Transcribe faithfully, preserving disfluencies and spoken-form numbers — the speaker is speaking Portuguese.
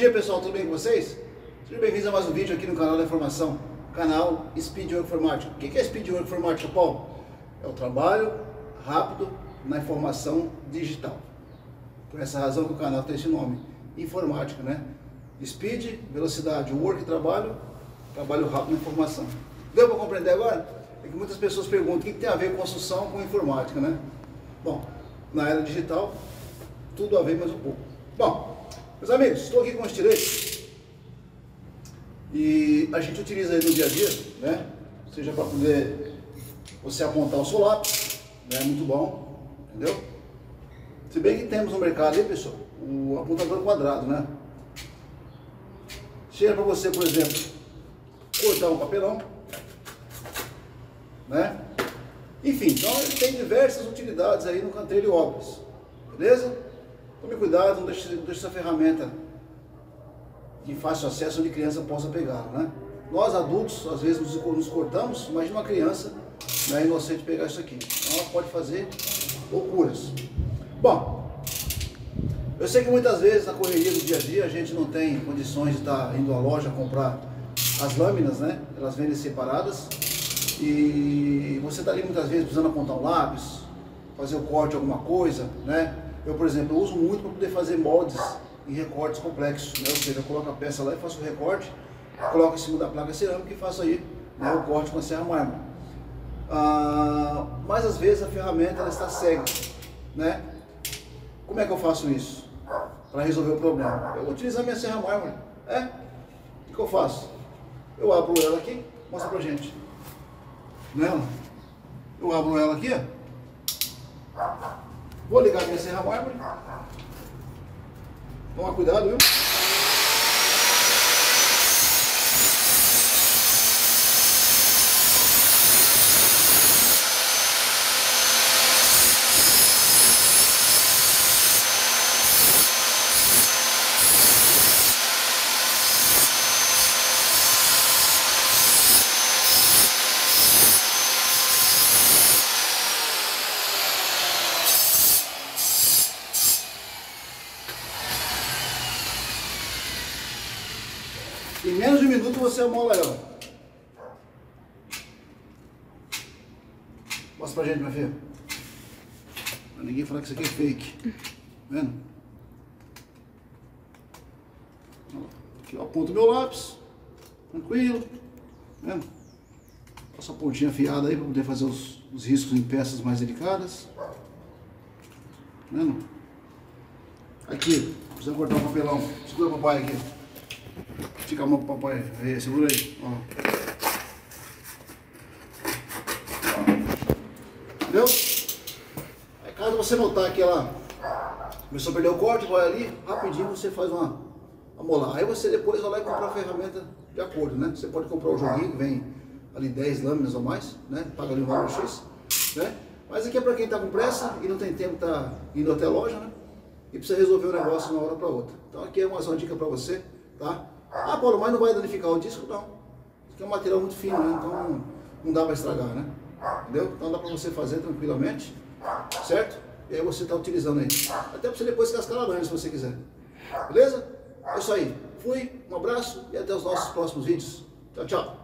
dia pessoal, tudo bem com vocês? Sejam bem-vindos a mais um vídeo aqui no canal da informação, canal Speedwork Informática. O que é Speedwork Informática, Paulo? É o trabalho rápido na informação digital. Por essa razão que o canal tem esse nome, informática, né? Speed, velocidade, work, trabalho, trabalho rápido na informação. Deu para compreender agora? É que muitas pessoas perguntam o que tem a ver construção com informática, né? Bom, na era digital, tudo a ver mais um pouco. Bom, meus amigos, estou aqui com os estiletes e a gente utiliza aí no dia a dia, né? Seja para poder você apontar o seu lápis, né? Muito bom, entendeu? Se bem que temos no mercado aí, pessoal, o apontador quadrado, né? Chega para você, por exemplo, cortar um papelão, né? Enfim, então ele tem diversas utilidades aí no canteiro de obras, beleza? Tome cuidado, não deixe, não deixe essa ferramenta de fácil acesso onde criança possa pegar, né? Nós adultos, às vezes, nos, nos cortamos, imagina uma criança, né, inocente pegar isso aqui. Então ela pode fazer loucuras. Bom, eu sei que muitas vezes na correria do dia a dia a gente não tem condições de estar indo à loja comprar as lâminas, né? Elas vendem separadas e você está ali muitas vezes precisando apontar um lápis, fazer o corte de alguma coisa, né? Eu, por exemplo, eu uso muito para poder fazer moldes e recortes complexos, né? Ou seja, eu coloco a peça lá e faço o recorte, coloco em cima da placa cerâmica e faço aí, né, o corte com a serra mármore. Ah, mas às vezes a ferramenta ela está cega, né? Como é que eu faço isso? Para resolver o problema. Eu utilizo a minha serra mármore. É? O que eu faço? Eu abro ela aqui, mostra pra gente. Né? Eu abro ela aqui, ó. Vou ligar a minha serra mármore. Toma cuidado, viu? Em menos de um minuto você amola ela. Mostra pra gente, minha filha. Pra ninguém falar que isso aqui é fake. Tá vendo? Aqui eu aponto meu lápis. Tranquilo. Tá vendo? Passo a pontinha afiada aí pra poder fazer os, os riscos em peças mais delicadas. Tá vendo? Aqui, precisa cortar o papelão. Segura o papai aqui. Estica a mão pro papai, aí, segura aí, ó. Ó. Entendeu? Aí caso você notar que ela começou a perder o corte, vai ali, rapidinho você faz uma, uma molar. Aí você depois vai lá e compra a ferramenta de acordo, né? Você pode comprar o joguinho, que vem ali dez lâminas ou mais, né? Paga ali um valor X, né? Mas aqui é para quem tá com pressa e não tem tempo, tá indo até a loja, né? E precisa resolver o negócio de uma hora para outra. Então aqui é uma, uma dica para você, tá? Ah, Paulo, mas não vai danificar o disco? Não. Isso aqui é um material muito fino, né? Então não dá para estragar, né? Entendeu? Então dá para você fazer tranquilamente, certo? E aí você está utilizando aí. Até para você depois cascar laranja, se você quiser. Beleza? É isso aí. Fui, um abraço e até os nossos próximos vídeos. Tchau, tchau.